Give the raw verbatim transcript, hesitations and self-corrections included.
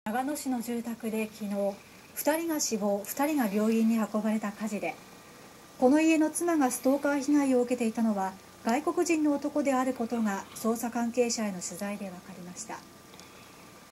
長野市の住宅で昨日、ふたりが死亡、ふたりが病院に運ばれた火事で、この家の妻がストーカー被害を受けていたのは外国人の男であることが捜査関係者への取材で分かりました。